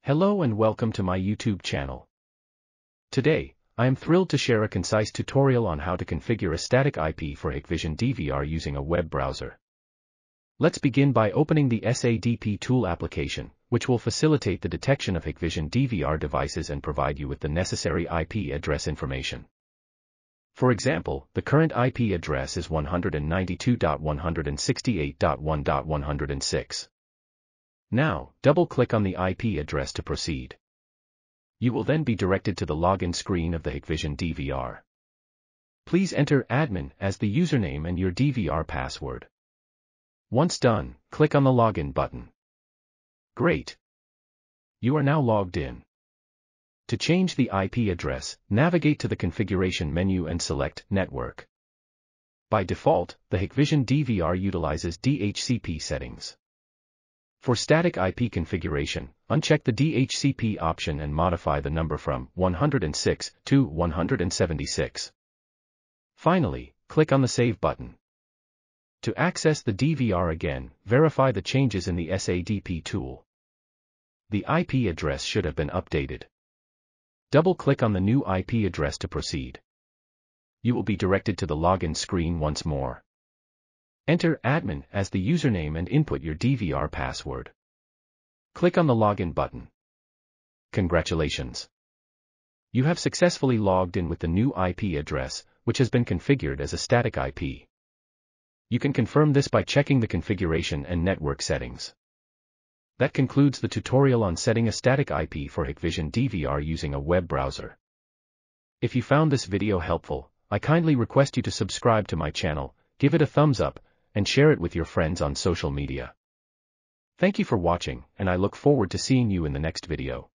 Hello and welcome to my YouTube channel. Today, I am thrilled to share a concise tutorial on how to configure a static IP for Hikvision DVR using a web browser. Let's begin by opening the sadp tool application, which will facilitate the detection of Hikvision DVR devices and provide you with the necessary IP address information. For example, the current IP address is 192.168.1.106. Now, double-click on the IP address to proceed. You will then be directed to the login screen of the Hikvision DVR. Please enter admin as the username and your DVR password. Once done, click on the login button. Great! You are now logged in. To change the IP address, navigate to the configuration menu and select Network. By default, the Hikvision DVR utilizes DHCP settings. For static IP configuration, uncheck the DHCP option and modify the number from 106 to 176. Finally, click on the Save button. To access the DVR again, verify the changes in the sadp tool. The IP address should have been updated. Double-click on the new IP address to proceed. You will be directed to the login screen once more. Enter admin as the username and input your DVR password. Click on the login button. Congratulations! You have successfully logged in with the new IP address, which has been configured as a static IP. You can confirm this by checking the configuration and network settings. That concludes the tutorial on setting a static IP for Hikvision DVR using a web browser. If you found this video helpful, I kindly request you to subscribe to my channel, give it a thumbs up, and share it with your friends on social media. Thank you for watching, and I look forward to seeing you in the next video.